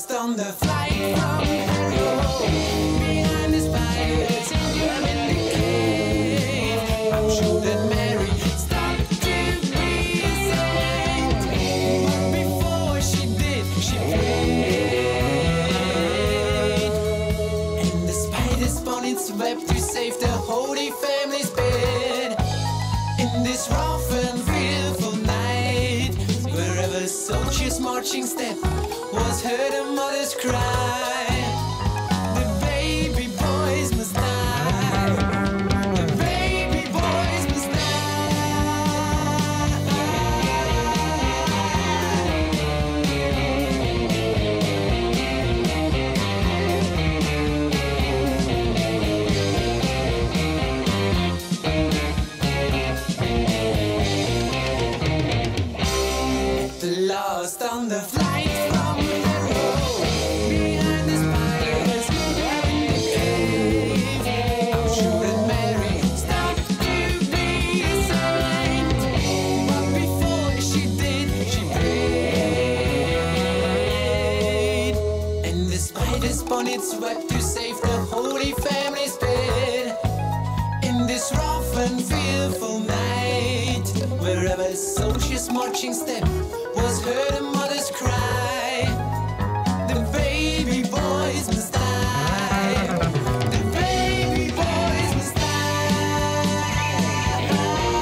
lost on the flight from Harrow. Behind the spiders, we're in the cave. I'm sure that Mary stopped to be a saint, but before she did, she prayed. And the spider spun its web to save the Holy Family's bed. In this rough and fearful night, wherever soldiers' marching step was heard a mother's cry, the baby boys must die. The baby boys must lost on the flight from Harrow. Behind the spiders, we're in the cave. I'm sure that Mary stopped to be a saint, but before she did, she prayed. And the spider spun its web to save the Holy Family's bed. In this rough and fearful night, wherever soldiers' marching step was heard a mother's cry, the baby boys must die. The baby boys must die.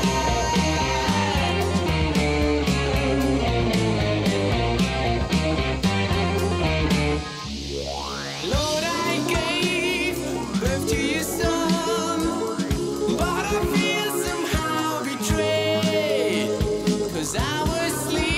Lord, I gave birth to your son, but I feel somehow betrayed, 'cause I was sleeping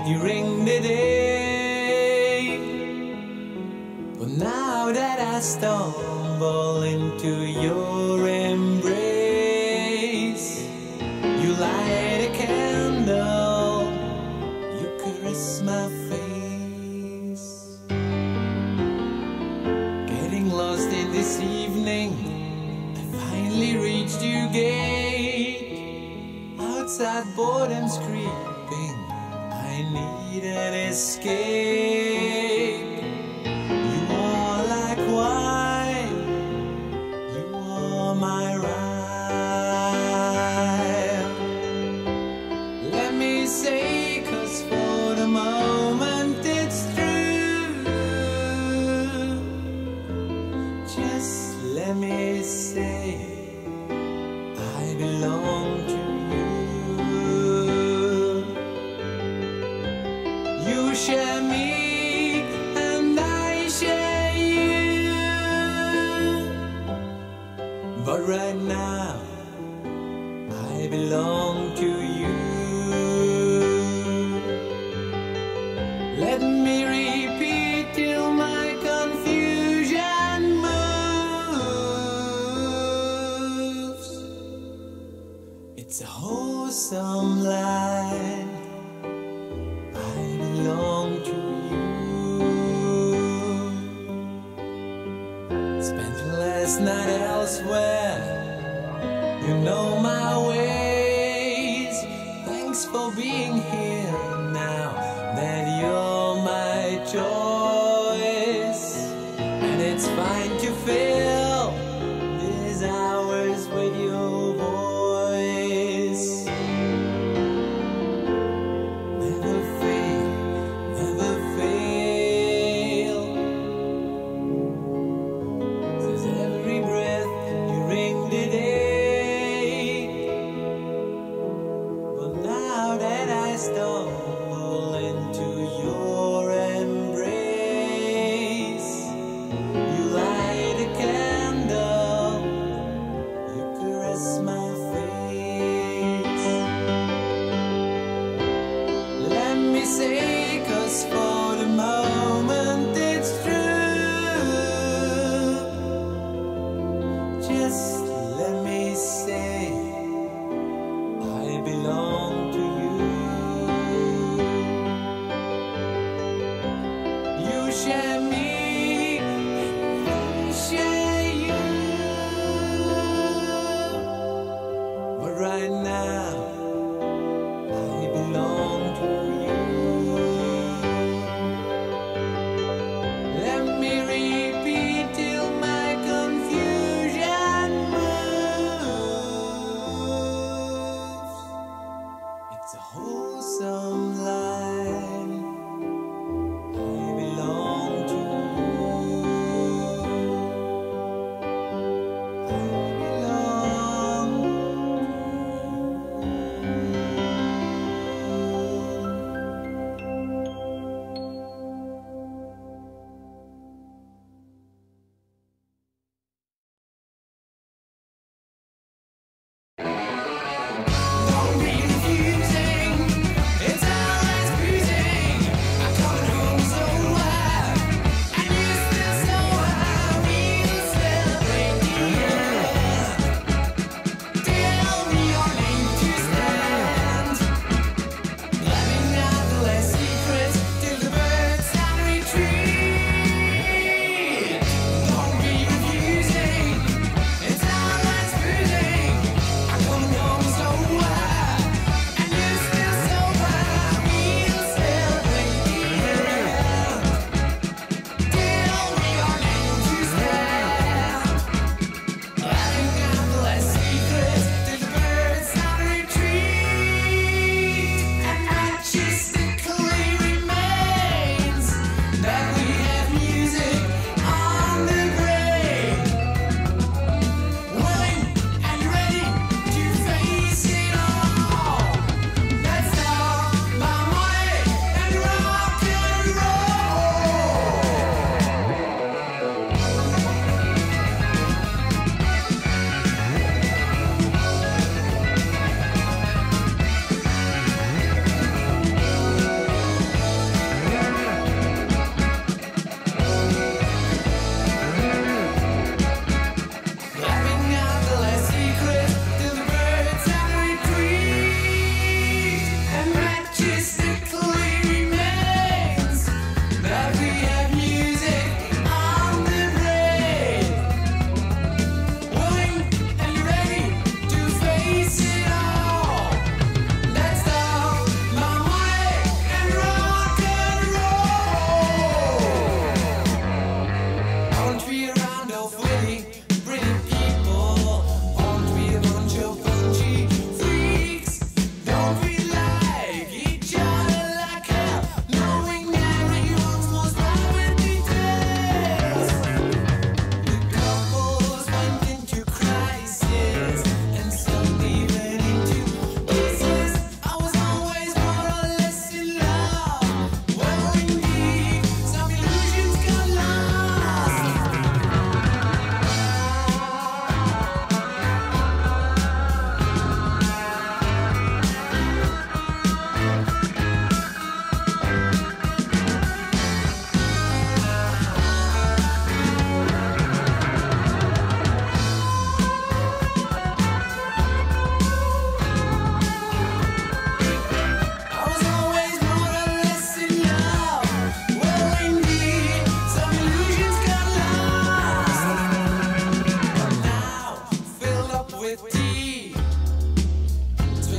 during the day. But now that I stumble into your embrace, you light a candle, you caress my face. Getting lost in this evening, I finally reached your gate. Outside boredom's creeping, I need an escape. You are like wine, you are my rhyme. Let me say, 'cause for the moment it's true. Just let me say, I belong to you. You share me and I share you. But right now I belong to you. Let me repeat till my confusion moves. It's a wholesome line. I belong to you. Spent the last night elsewhere, you know my ways. Thanks for being here now that you're my choice. And it's fine to fill these hours with your voice. Never fail, never fail. Says every breath during the day. But now that I stop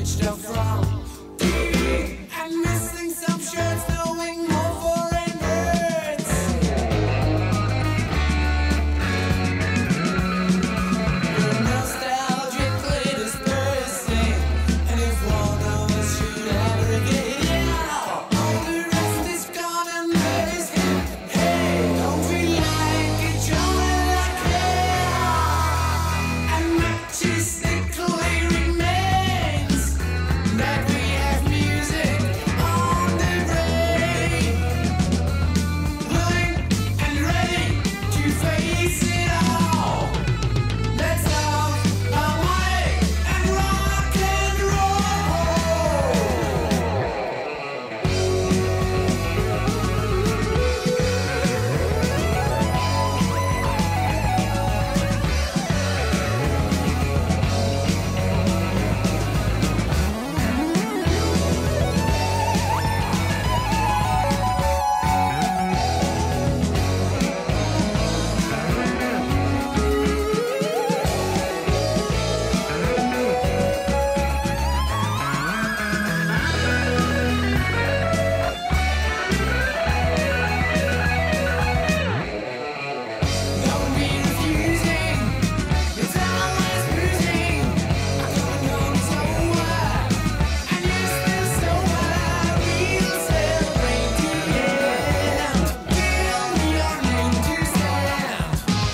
stretched out from and missing some shirts, knowing more foreign words. Your nostalgic glitters bursting, and if one of us should ever get out, all the rest is gone and there is him. Hey, don't we like each other like hell? And majestically remains that we have music on the brain, willing and ready to face it all. Let's love our way and rock and roll. Don't be refusing, it's always losing. I'm coming home sober, and you're still sober. We'll celebrate the end. Give me your name to stand.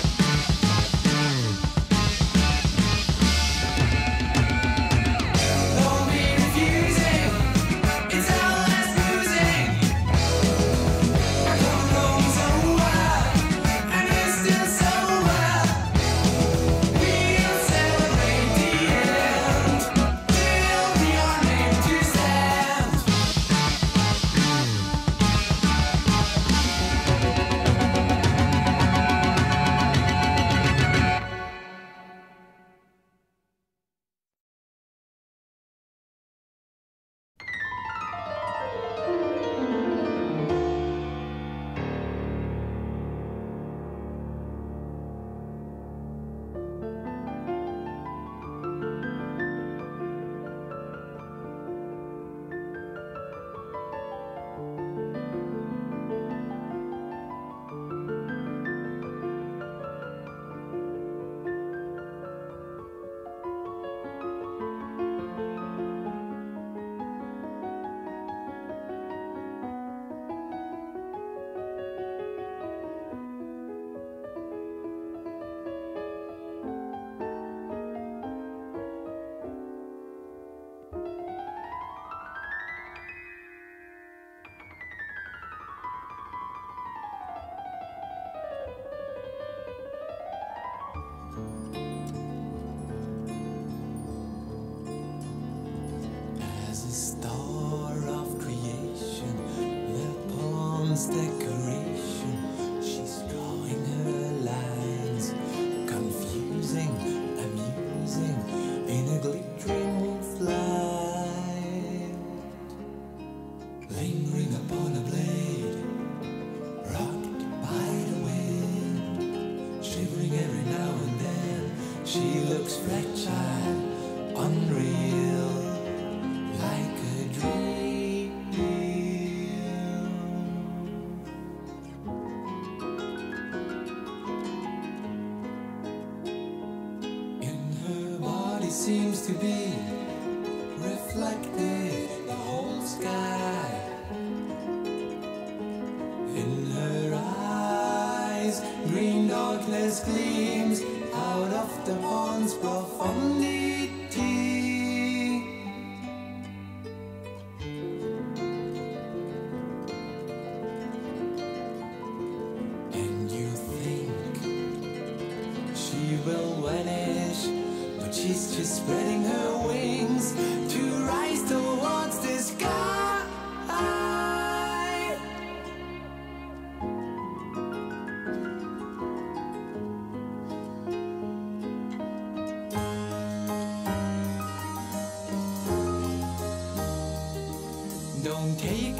Don't be refusing, it's always losing. I'm coming home sober, and you're still sober. We'll celebrate the end. Give me your name to stand. As a star of creation, the poem's decoration, she's drawing her lines, confusing, amusing, in a glittering flight, lingering upon a blade, rocked by the wind, shivering every now and then. She looks fragile, unreal, like a dream. In her body seems to be reflected the whole sky. In her eyes, green darkness gleams out of the pond's profundity. And you think she will vanish, but she's just spreading her wings to rise towards the sky. Don't take